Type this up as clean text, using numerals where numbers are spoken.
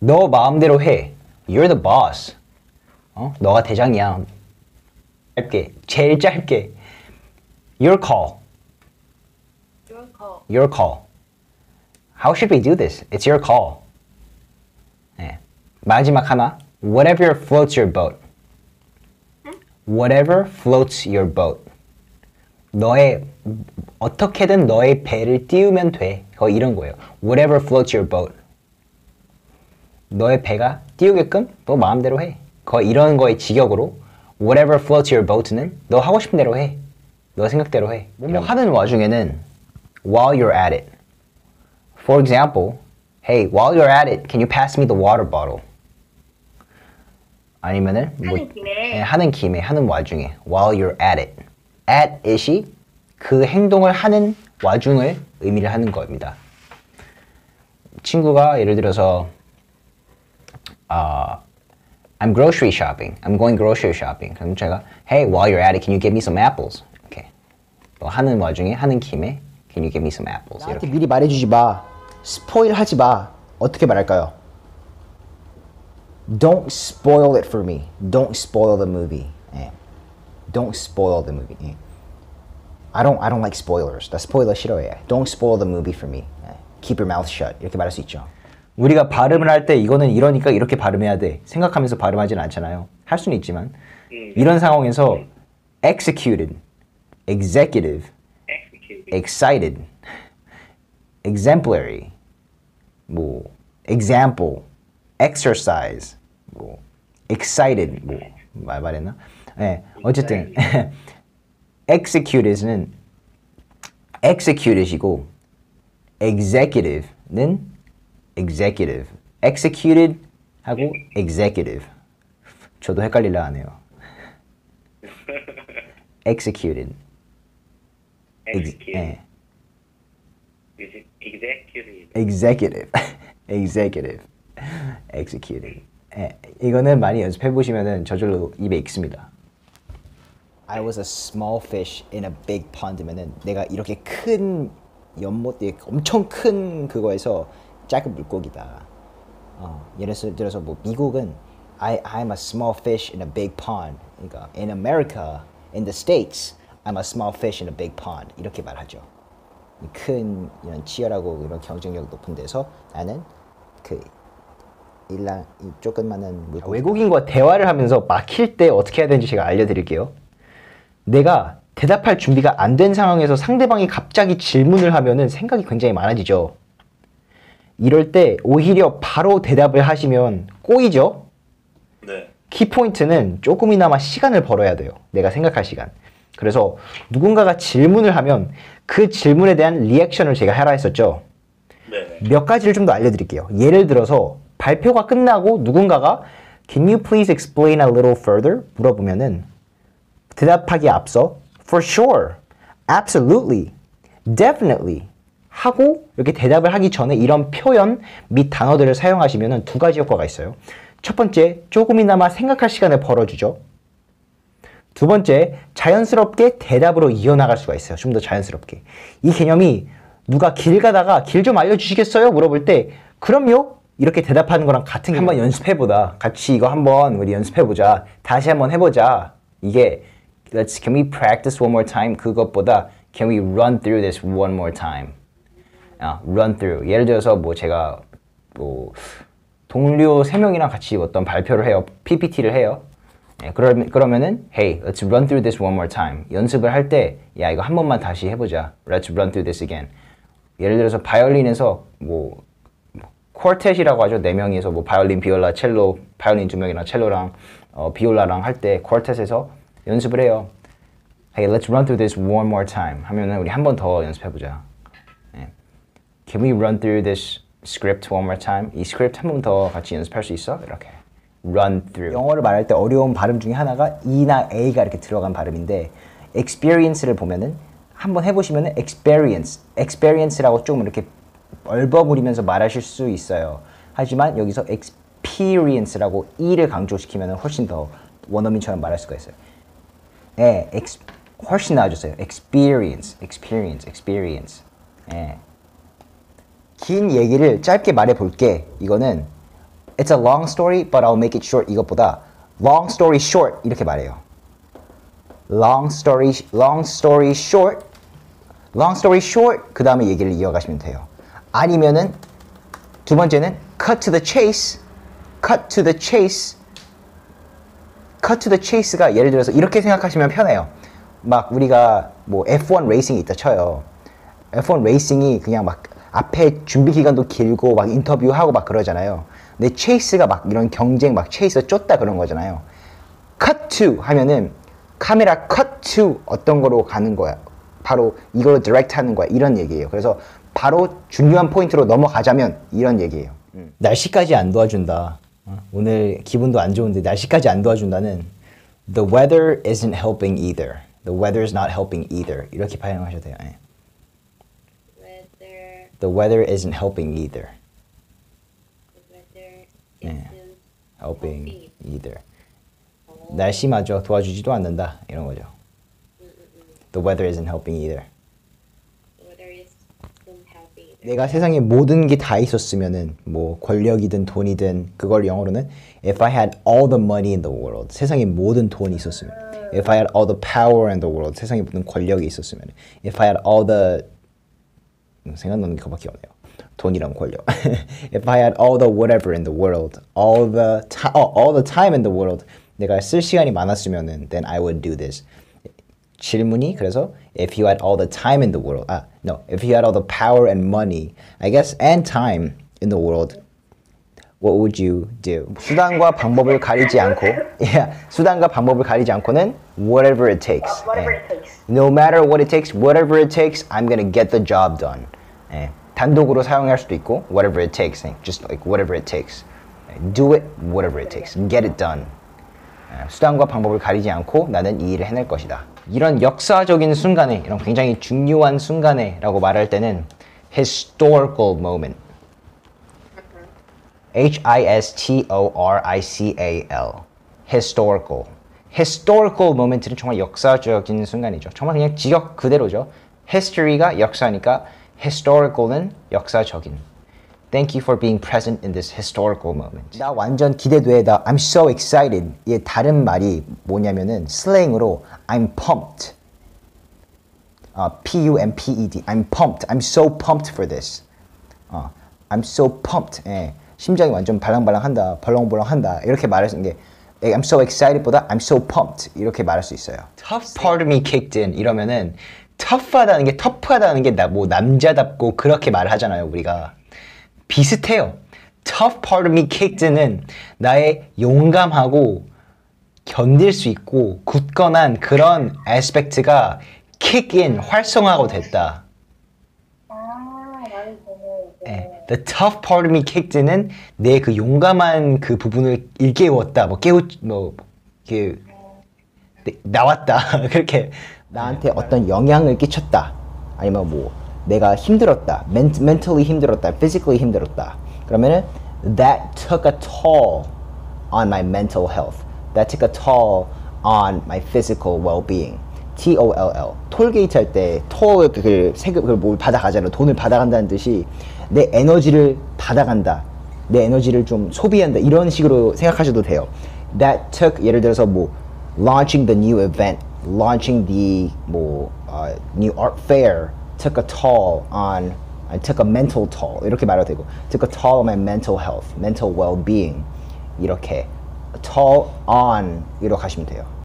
너 마음대로 해. You're the boss. 너가 대장이야. 짧게, 제일 짧게. Your call. Your call. Your call. How should we do this? It's your call. 네. 마지막 하나. Whatever floats your boat. Whatever floats your boat. 어떻게든 너의 배를 띄우면 돼. 거의 이런 거예요. Whatever floats your boat. 너의 배가 띄우게끔 너 마음대로 해. 거의 이런 거의 직역으로 Whatever floats your boat는 너 하고 싶은 대로 해. 너 생각대로 해. 뭐 하는 와중에는 while you're at it. For example, hey, while you're at it, can you pass me the water bottle? 아니면은 하는 김에 하는 와중에 while you're at it. at it이 그 행동을 하는 와중을 의미를 하는 겁니다. 친구가 예를 들어서 I'm grocery shopping. I'm going grocery shopping. 그럼 제가 Hey, while you're at it, can you give me some apples? 이렇게 하는 와중에 하는 김에 Can you give me some apples? 나한테 미리 말해주지 마. 스포일 하지 마. 어떻게 말할까요? Don't spoil it for me. Don't spoil the movie. 예. Don't spoil the movie. 예. I don't like spoilers. 나 스포일러 싫어해. Don't spoil the movie for me. 예. Keep your mouth shut. 이렇게 말할 수 있죠. 우리가 발음을 할 때 이거는 이러니까 이렇게 발음해야 돼. 생각하면서 발음하진 않잖아요. 할 수는 있지만 이런 상황에서 executed, executive, excited, exemplary, 뭐 example, exercise, 뭐 excited, 뭐 말했나? 네, 어쨌든 executed는 executed이고 executive는 executive, executed 하고 executive. 저도 헷갈리려 하네요. executed. executive. executive. executive. executed. 이거는 많이 연습해 보시면은 저절로 입에 익습니다. I was a small fish in a big pond면은 내가 이렇게 큰 연못, 엄청 큰 그거에서 작은 물고기다. 예를 들어서 뭐 미국은 I'm a small fish in a big pond. 그러니까 in America, in the States, I'm a small fish in a big pond. 이렇게 말하죠. 큰 이런 치열하고 이런 경쟁력 높은 데서 나는 그 조그마한 물고기. 외국인과 대화를 하면서 막힐 때 어떻게 해야 되는지 제가 알려드릴게요. 내가 대답할 준비가 안 된 상황에서 상대방이 갑자기 질문을 하면은 생각이 굉장히 많아지죠. 이럴 때 오히려 바로 대답을 하시면 꼬이죠? 네. 키포인트는 조금이나마 시간을 벌어야 돼요. 내가 생각할 시간. 그래서 누군가가 질문을 하면 그 질문에 대한 리액션을 제가 하라 했었죠. 네. 몇 가지를 좀 더 알려드릴게요. 예를 들어서 발표가 끝나고 누군가가 Can you please explain a little further? 물어보면은 대답하기에 앞서 For sure, absolutely, definitely 하고 이렇게 대답을 하기 전에 이런 표현 및 단어들을 사용하시면 두 가지 효과가 있어요. 첫 번째, 조금이나마 생각할 시간을 벌어주죠. 두 번째, 자연스럽게 대답으로 이어나갈 수가 있어요. 좀 더 자연스럽게. 이 개념이 누가 길 가다가 길 좀 알려주시겠어요? 물어볼 때 그럼요? 이렇게 대답하는 거랑 같은 게 한번 연습해보다. 같이 이거 한번 우리 연습해보자. 다시 한번 해보자. 이게 can we practice one more time? 그것보다 can we run through this one more time? run through. 예를 들어서 뭐 제가 뭐 동료 3명이랑 같이 어떤 발표를 해요. PPT를 해요. 그러면은 hey, let's run through this one more time. 연습을 할 때 야 이거 한 번만 다시 해보자. Let's run through this again. 예를 들어서 바이올린에서 뭐 쿼텟이라고 하죠. 4명이서 뭐 바이올린, 비올라, 첼로, 바이올린 2명이랑 첼로랑 비올라랑 할 때 쿼텟에서 연습을 해요. Hey, let's run through this one more time. 하면은 우리 한 번 더 연습해보자. Can we run through this script one more time? 이 스크립트 한 번 더 같이 연습할 수 있어? 이렇게 run through. 영어를 말할 때 어려운 발음 중에 하나가 E나 A가 이렇게 들어간 발음인데 experience를 보면은 한번 해보시면은 experience라고 조금 이렇게 얼버무리면서 말하실 수 있어요. 하지만 여기서 experience라고 E를 강조시키면 훨씬 더 원어민처럼 말할 수가 있어요. 네, 훨씬 나아졌어요. experience. 긴 얘기를 짧게 말해 볼게. 이거는 It's a long story, but I'll make it short. 이것보다 long story short 이렇게 말해요. Long story short. Long story short. 그 다음에 얘기를 이어가시면 돼요. 아니면은 두 번째는 cut to the chase. Cut to the chase. Cut to the chase가 예를 들어서 이렇게 생각하시면 편해요. 막 우리가 뭐 F1 레이싱이 있다 쳐요. F1 레이싱이 그냥 막 앞에 준비 기간도 길고 막 인터뷰하고 막 그러잖아요. 근데 체이스가 막 이런 경쟁 막 체이스 쫓다 그런 거잖아요. cut to 하면은 카메라 cut to 어떤 거로 가는 거야. 바로 이걸로 디렉트 하는 거야. 이런 얘기예요. 그래서 바로 중요한 포인트로 넘어가자면 이런 얘기예요. 날씨까지 안 도와준다. 오늘 기분도 안 좋은데 날씨까지 안 도와준다는 The weather isn't helping either. The weather is not helping either. 이렇게 발음하셔도 돼요. 네. Weather. The weather isn't helping either. Weather 네. isn't Helping either. 날씨마저 도와주지도 않는다. 이런 거죠. The weather isn't helping either. Weather isn't helping. 내가 세상에 모든 게 다 있었으면은 뭐 권력이든 돈이든 그걸 영어로는 If I had all the money in the world. 세상에 모든 돈이 있었으면. If I had all the power in the world. 세상에 모든 권력이 있었으면. If I had all the 생각나는 게 그거밖에 없네요. 돈이랑 권력. If I had all the whatever in the world. All the time in the world. 내가 쓸 시간이 많았으면은 then I would do this. 질문이 그래서 if you had all the time in the world. No. If you had all the power and money, I guess, and time in the world, what would you do? 수단과 방법을 가리지 않고, 수단과 방법을 가리지 않고는 whatever it takes. No matter what it takes, whatever it takes, I'm gonna get the job done. 단독으로 사용할 수도 있고, whatever it takes, just like whatever it takes. Do it, whatever it takes. Get it done. 수단과 방법을 가리지 않고 나는 이 일을 해낼 것이다. 이런 역사적인 순간에, 이런 굉장히 중요한 순간에 라고 말할 때는 historical moment. H-I-S-T-O-R-I-C-A-L. historical. historical moment는 정말 역사적인 순간이죠. 정말 그냥 직역 그대로죠. history가 역사니까 historical은 역사적인. Thank you for being present in this historical moment. 나 완전 기대돼. 나 I'm so excited. 얘 다른 말이 뭐냐면은 슬랭으로 I'm pumped. P-U-M-P-E-D. I'm pumped. I'm so pumped for this. I'm so pumped. 심장이 완전 발랑발랑한다. 벌렁벌렁한다. 이렇게 말할 수 있는 게 I'm so excited보다 I'm so pumped 이렇게 말할 수 있어요. Tough part of me kicked in 이러면은 tough하다는 게 터프하다는 게 뭐 남자답고 그렇게 말하잖아요 우리가. 비슷해요. Tough part of me kicked in은 나의 용감하고 견딜 수 있고 굳건한 그런 aspect가 kick in 활성화가 됐다. The tough part of me kicked in은 내 그 용감한 그 부분을 일깨웠다. 나왔다. 그렇게 나한테 어떤 영향을 끼쳤다. 아니면 뭐 내가 힘들었다. mentally 힘들었다. physically 힘들었다. 그러면은 that took a toll on my mental health. That took a toll on my physical well-being. T-O-L-L. 톨게이트 할 때 톨 세금을 뭘 받아가잖아요. 돈을 받아간다는 뜻이 내 에너지를 받아간다. 내 에너지를 좀 소비한다. 이런 식으로 생각하셔도 돼요. That took 예를 들어서 뭐 launching the new event, launching the new art fair took a toll on took a mental toll. 이렇게 말해도 되고 took a toll on my mental health, mental well-being. 이렇게 toll on 이렇게 하시면 돼요.